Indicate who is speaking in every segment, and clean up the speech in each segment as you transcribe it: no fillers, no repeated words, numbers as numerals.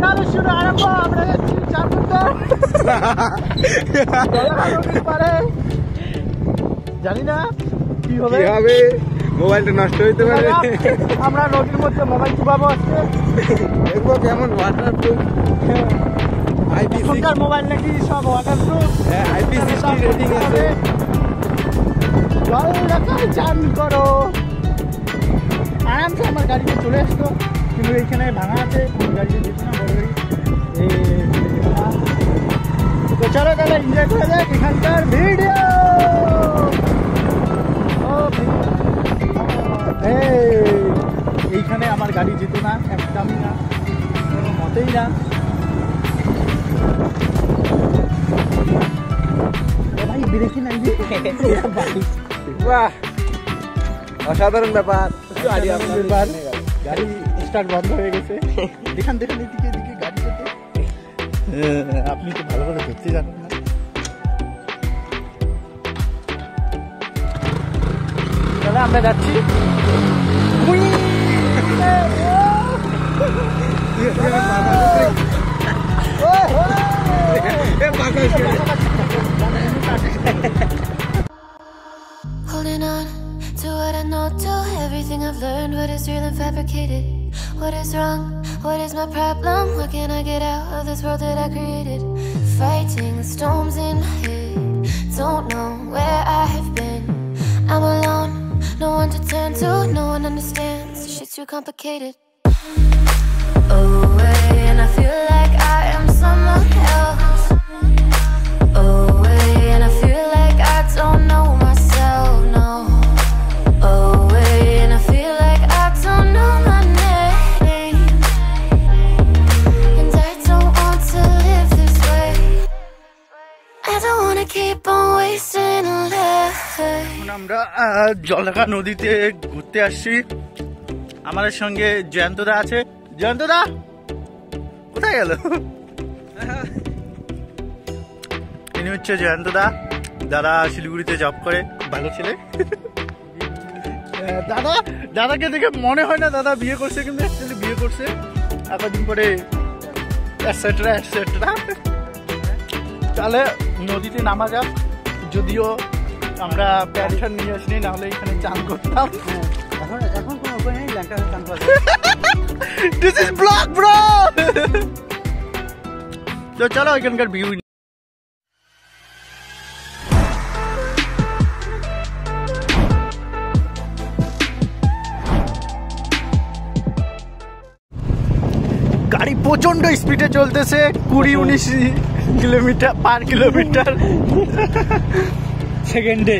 Speaker 1: তাহলে শুরু আরম্ভ। আমরা যাচ্ছি পারে, জানি না কি হবে,
Speaker 2: মোবাইলটা নষ্ট হইতে পারে।
Speaker 1: আমরা নদীর মধ্যে মোবাইল চুপাবো আজকে,
Speaker 2: দেখবো কেমন ওয়াটারপ্রুফ।
Speaker 1: এখনকার মোবাইল নাকি সব ওয়াটারপ্রুফ,
Speaker 2: IP60 রেটিং আছে।
Speaker 1: জল রাখায় চান করো। আরামসে আমার গাড়িতে চলে আসতো, কিন্তু এইখানে ভাঙা আছে, কোন গাড়িতে যেত না, বড় গাড়ি। তো চলো তাহলে এনজয় করা যাক এখানকার ভিডিও। এইখানে আমার গাড়ি যেত না, একদমই না, কোনো মতেই না। ভাই বেরেছি না,
Speaker 2: বাহ অসাধারণ ব্যাপার।
Speaker 1: গাড়ি স্টার্ট বন্ধ হয়ে গেছে। দেখান এদিকে এদিকে গাড়ি যেতে। আপনি তো ভালো করে ধরতে জানেন না। তাহলে আমরা যাচ্ছি।
Speaker 3: Holding on to what I know, to everything I've learned, what is real and fabricated, what is wrong, what is my problem, what can I get out of this world that I created, fighting the storms in my head, don't know where I have been, I'm alone, no one to turn to, no one understands, shit's too complicated, away, and I feel like I am someone else, away, and I feel like I don't know myself, no, away, and I feel like I don't know my name, and I don't want to live this way, I don't want to keep on wasting life.
Speaker 1: আমরা জলঢাকা নদীতে ঘুরতে আসছি। আমাদের সঙ্গে জয়ন্তদা আছে। জয়ন্তদা কোথায় গেল? ইনি হচ্ছে জয়ন্তদা, দাদা শিলিগুড়িতে জব করে, ভালো ছেলে। দাদাকে দেখে মনে হয় না দাদা বিয়ে করছে, কিন্তু অ্যাকচুয়ালি বিয়ে করছে এতদিন পরে, এটসেট্রা এটসেট্রা। তাহলে নদীতে নামা যাক, যদিও আমরা প্যারিশন নিয়ে আসিনি, নাহলে এখানে চান করতাম। এখন কোনো উপায় নেই, চান করা। This is vlog bro. তো চলো এখানকার ভিউ। গাড়ি প্রচন্ড স্পিডে চলতেছে, 20-19 কিলোমিটার পার কিলোমিটার সেকেন্ডে।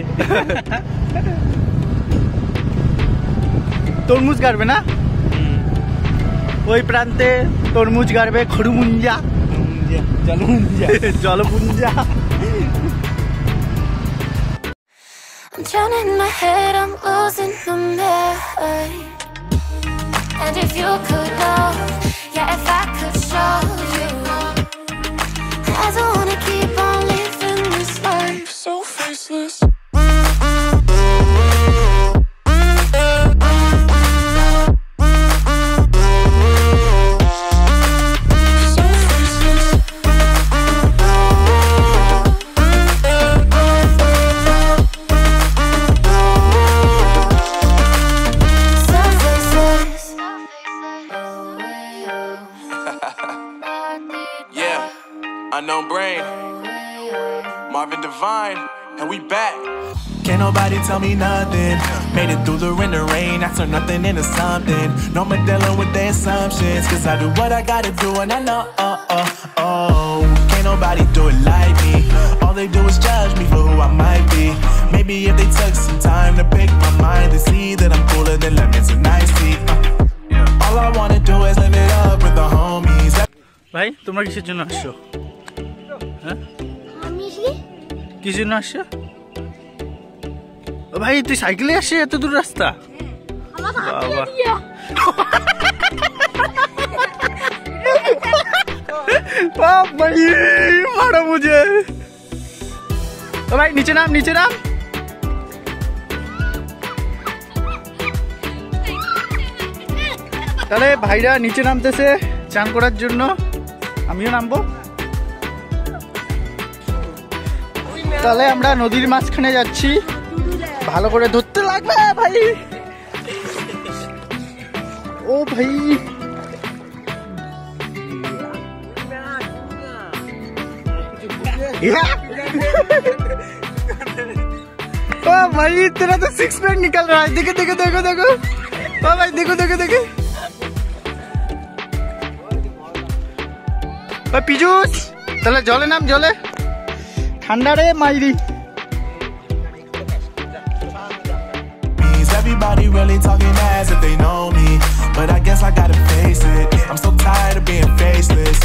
Speaker 1: তরমুজ গাড়বে না, ওই প্রান্তে তরমুজ গাড়বে, খড়ুমুঞ্জা, জলপুঞ্জা।
Speaker 3: I'm drowning in my head, I'm losing my mind. And if you could know, yeah, if I could show you, I don't wanna keep on living this life so faceless.
Speaker 4: Unknown Brain, Marvin Devine, and we back. Can't nobody tell me nothing. Made it through the wind and rain, I turned nothing into something. No more dealing with their assumptions, cause I do what I gotta do and I know, can't nobody do it like me. All they do is judge me for who I might be. Maybe if they took some time to pick my mind, they see that I'm cooler than lemons and iced tea. All I wanna do is live it up with the homies.
Speaker 1: ভাই তোমরা কিসের জন্য আসছো? কি জন্য আসছো? ভাই তুই সাইকেলে আসছে এত দূর রাস্তা? মারো মুঝে। ভাই নিচে নাম, নিচে নাম। তাহলে ভাইরা নিচে নামতেছে চান করার জন্য। আমিও নামবো। তাহলে আমরা নদীর মাঝখানে যাচ্ছি, ভালো করে ধরতে লাগবে ভাই। ও ভাই ओ भाई तेरा तो 6 पैक निकल रहा है। देखो देखो देखो देखो ओ भाई देखो देखो देखो ओ पीजूस তাহলে জলে নাম, জলে ঠান্ডা রে মাইরি।
Speaker 4: Everybody really talking as if they know me, but I guess I gotta face it. I'm so tired of being faceless.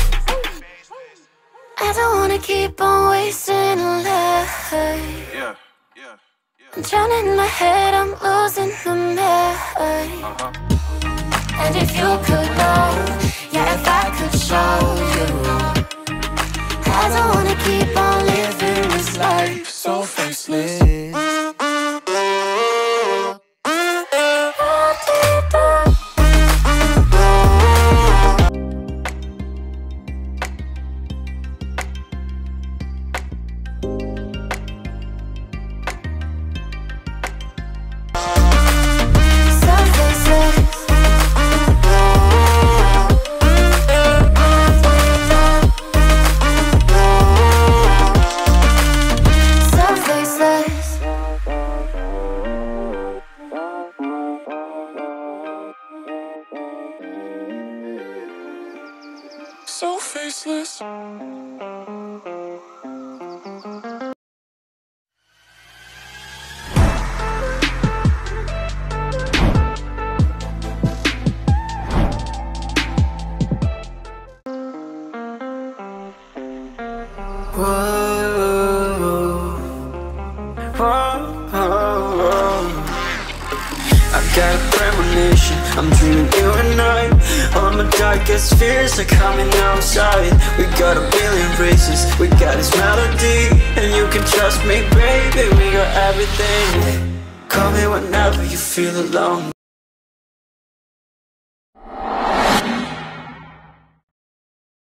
Speaker 3: I don't wanna keep on wasting a life. I'm drowning in my head, I'm losing the mind. And if you could know, yeah, if I could show you, I don't wanna keep on living this life so faceless.
Speaker 4: So faceless.
Speaker 5: Got a premonition, I'm dreaming you and I. All my darkest fears are coming outside. We got a billion races, we got this melody, and you can trust me, baby, we got everything. Call me whenever you feel alone,